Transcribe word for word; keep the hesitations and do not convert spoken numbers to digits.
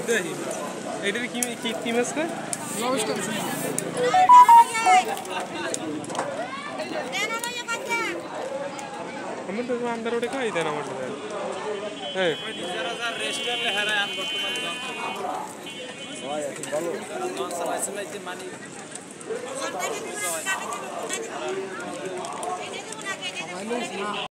দেখি এটার কি কি কি মাছ না লবস্টার আমি তো আন্দার ওটা খাই দেন আমার হ্যাঁ রেস্টুরেন্টে হারায় আন বর্তমান ভাই এখন ভালো জন চালাইছে লাইতে মানি